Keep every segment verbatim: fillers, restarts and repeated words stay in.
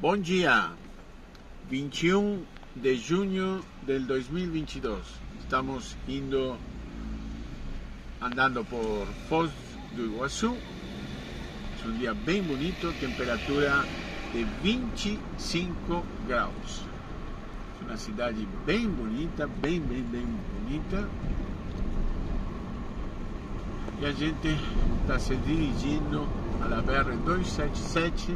Bom dia, vinte e um de junho del dois mil e vinte e dois. Estamos indo, andando por Foz do Iguaçu. É um dia bem bonito, temperatura de vinte e cinco graus. É uma cidade bem bonita, bem, bem, bem bonita. E a gente está se dirigindo à B R duzentos e setenta e sete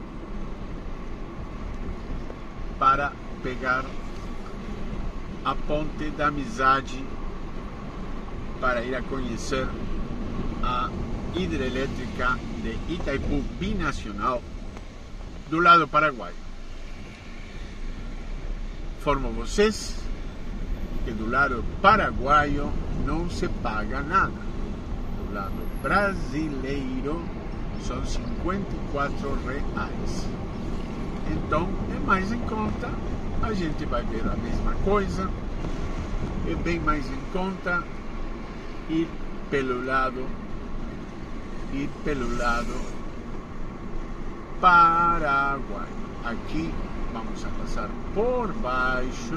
para pegar a Ponte da Amizade para ir a conhecer a hidrelétrica de Itaipu Binacional do lado paraguaio. Informo vocês que do lado paraguaio não se paga nada. Do lado brasileiro são cinquenta e quatro reais. Então é mais em conta, a gente vai ver a mesma coisa, é bem mais em conta ir pelo lado, ir pelo lado paraguaio. Aqui vamos a passar por baixo,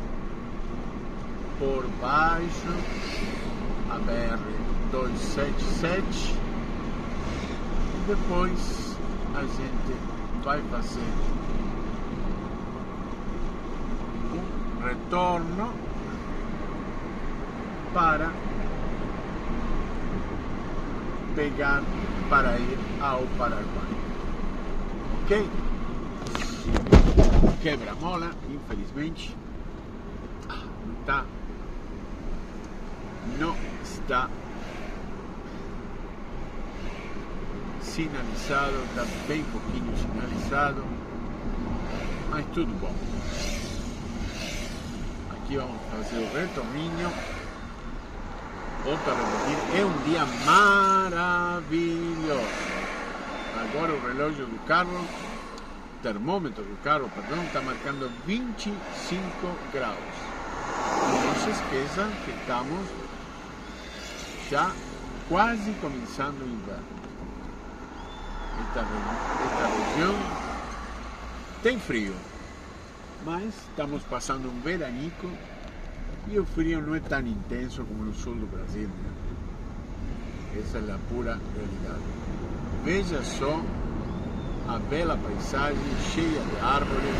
por baixo, a B R duzentos e setenta e sete, e depois a gente vai fazer um retorno para pegar para ir ao Paraguai. Ok? Quebra-mola, infelizmente, não está, não está sinalizado, está bem pouquinho sinalizado, mas tudo bom. Aqui vamos fazer o retorninho. Volto a repetir, é um dia maravilhoso. Agora o relógio do carro, o termômetro do carro, perdão, está marcando vinte e cinco graus. E não se esqueçam que estamos já quase começando o inverno. Esta, esta região tem frio, mas estamos passando um veranico e o frio não é tão intenso como no sul do Brasil, né? Essa é a pura realidade. Veja só a bela paisagem cheia de árvores.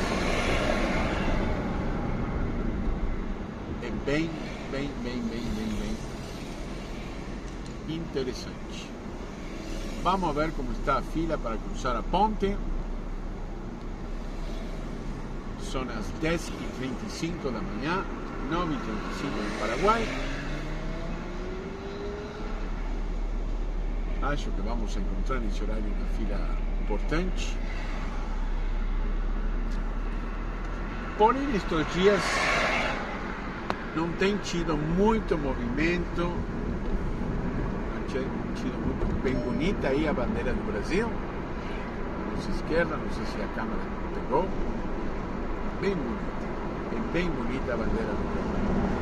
É bem, bem, bem, bem, bem, bem interessante. Vamos ver como está a fila para cruzar a ponte. São as dez e trinta e cinco da manhã, nove e trinta e cinco no Paraguai. Acho que vamos encontrar nesse horário uma fila importante. Porém, estes dias não tem tido muito movimento. Não tem tido muito bem bonita aí a bandeira do Brasil. Na nossa esquerda, não sei se a câmera pegou. Bem bonita. É bem bonita a bandeira do Brasil.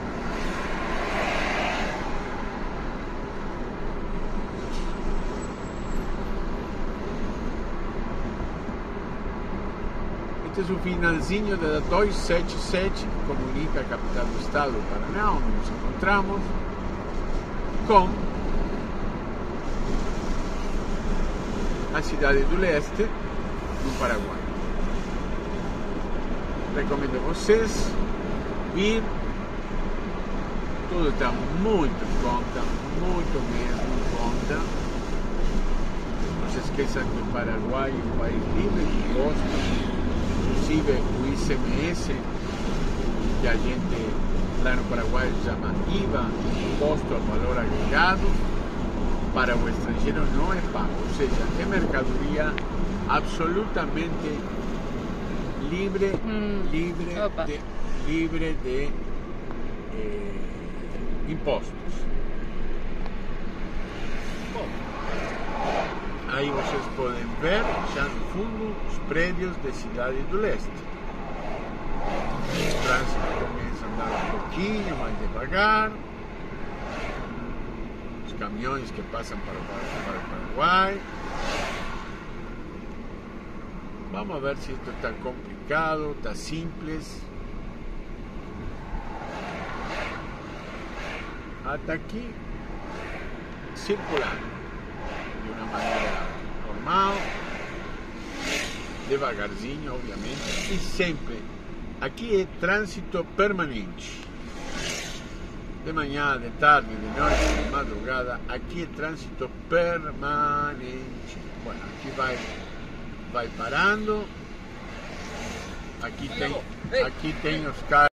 Este é o finalzinho da duzentos e setenta e sete, que comunica a capital do estado do Paraná, onde nos encontramos, com a cidade do leste, no Paraguai. Recomendo a vocês vir, tudo está muito em conta, muito mesmo em conta. Não se esqueçam que o Paraguai é um país livre de impostos. Inclusive o I C M S, que a gente lá no Paraguai chama I V A, Imposto ao Valor Agregado, para o estrangeiro não é pago, ou seja, é mercadoria absolutamente livre, hum, livre de, livre de eh, impostos. Bom, aí vocês podem ver já no fundo os prédios da cidade do leste. O trânsito começa a andar um pouquinho mais devagar. Os caminhões que passam para o, para o Paraguai. Vamos a ver si esto está complicado, está simple. Hasta aquí, circular de una manera normal, devagarzinho, obviamente, e sempre. Aqui é trânsito permanente. De manhã, de tarde, de noite, de madrugada, aqui é trânsito permanente. Bueno, aqui vai, vai parando. Aqui tem, aqui tem os carros.